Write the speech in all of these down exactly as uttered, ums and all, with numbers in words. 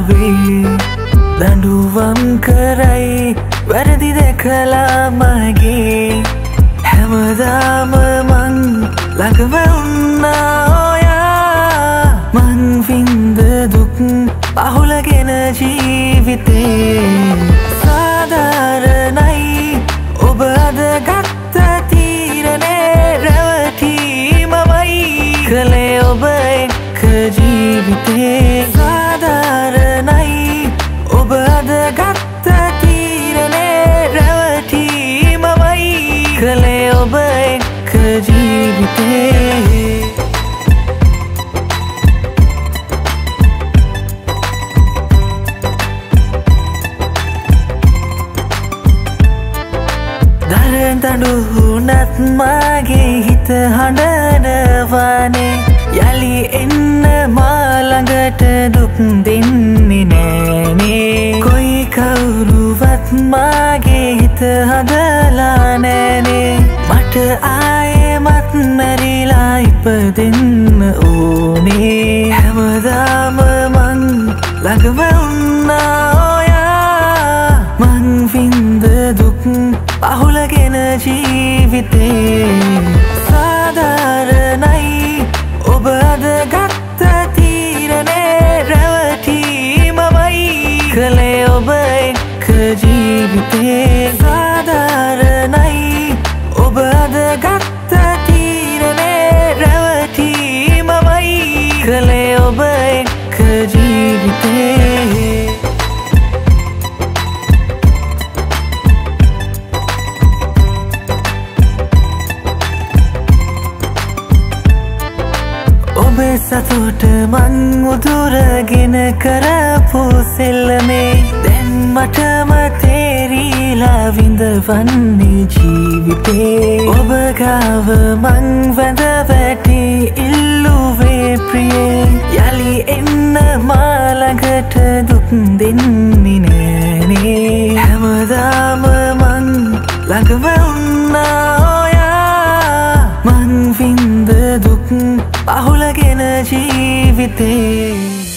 ලොවේ දඬුවම් කරයි වැරදි දැකලා මගේ හැමදාම මං ළඟම වුණා ඔයා මං වින්ද දුක් පහුලගෙන ජීවිතේ සාධාරණයි ඔබ අද ගත්ත තීරණේ රැවටීමමයි කළේ ඔබ එක්ක ජීවිතේ සාධාරණයි ඔබ අද ගත්ත තීරණේ රැවටීමමයි කළේ ඔබ එක්ක ජීවිතේ දරන් දඬුනත් මගේ හිත හඬනවානේ යලි එන්න මා ළඟට දුක් දෙන්නේ නෑනේ කොයි කවුරුවත් මගේ හිත හදලා නෑනේ මට ආයෙමත් මැරිලා ඉපදෙන්න ඕනේ හැමදාම මං ළඟම වුණා ඔයා මං වින්ද දුක් පහුලගෙන ජීවිතේ සාධාරණයි ඔබ අද ගත්ත තීරණේ රැවටීමමයි කළේ ඔබ එක්ක ජීවිතේ සාධාරණයි ඔබ අද ගත්ත තීරණේ රැවටීමමයි කළේ ඔබ එක්ක ජීවිතේ ඔබේ සතුට මං උදුරගෙන කරපු සෙල්ලමේ දැන් මටම තේරිලා විඳවන්නේ ජීවිතේ ඔබ ගාව මං වැඳ වැටි ඉල්ලුවේ ප්‍රියේ යලි එන්න මා ළඟට දුක් දෙන්නේ නෑනේ හැමදාම මං ළඟම වුණා ඔයා මං වින්ද දුක් පහුලගෙන ජීවිතේ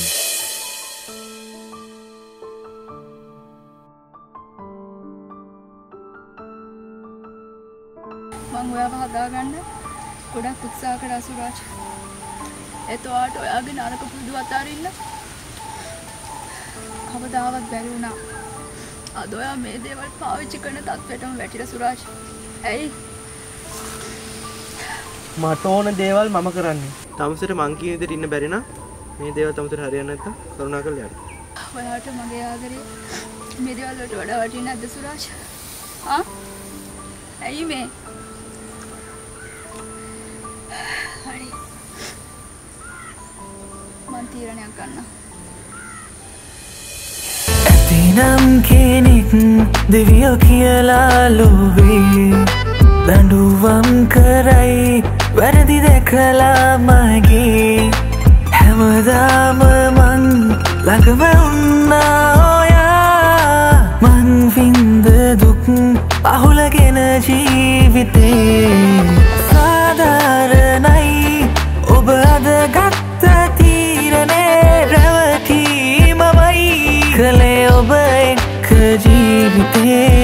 මං ඔයාව හදාගන්න ගොඩක් උත්සාහ කළා සුරාජ්. එතකොට ඔයාගේ නරක පුරුදු අතාරින්න කවදාවත් බැරි වුණා. අද ඔයා මේ දේවල් පාවිච්චි කරන තත්ත්වයටම වැටිලා සුරාජ්. ඇයි? මට ඕන දේවල් මම කරන්නේ. තමුසෙට මං කියන විදිහට ඉන්න බැරි නම් මේ දේවල් තමුසෙට හරියන්නේ නැත්තම් කරුණාකරලා යන්න. ඔයාට මගේ ආදරේ මේ දේවල් වලට වඩා වටින්නේ නැද්ද සුරාජ්? ආ? ඇයි මේ? හරි. මං තීරණයක් ගන්නවා. ඇතිනම් කෙනෙක් දෙවියෝ කියලා ලොවේ දඬුවම් කරයි වැරදි දැකලා මගේ හැමදාම මං ළඟම වුණා ඔයා මං වින්ද දුක් පහුලගෙන ජීවිතේ සාධාරණයි ඔබ අද ගත්ත තීරණේ රැවටීමමයි කළේ ඔබ එක්ක ජීවිතේ